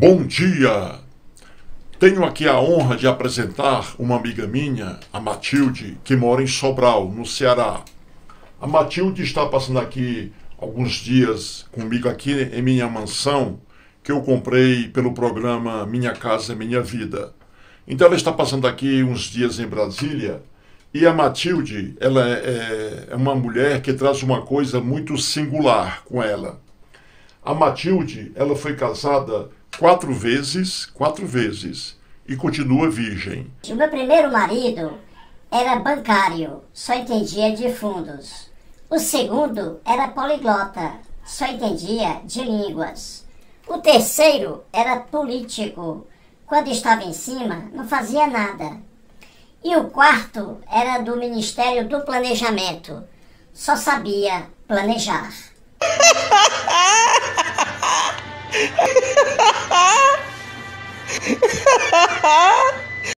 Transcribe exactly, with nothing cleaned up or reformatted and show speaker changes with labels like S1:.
S1: Bom dia! Tenho aqui a honra de apresentar uma amiga minha, a Matilde, que mora em Sobral, no Ceará. A Matilde está passando aqui alguns dias comigo aqui em minha mansão, que eu comprei pelo programa Minha Casa Minha Vida. Então ela está passando aqui uns dias em Brasília, e a Matilde, ela é, é uma mulher que traz uma coisa muito singular com ela. A Matilde, ela foi casada quatro vezes, quatro vezes, e continua virgem.
S2: O meu primeiro marido era bancário, só entendia de fundos. O segundo era poliglota, só entendia de línguas. O terceiro era político, quando estava em cima não fazia nada. E o quarto era do Ministério do Planejamento, só sabia planejar.
S3: Ha ha ha!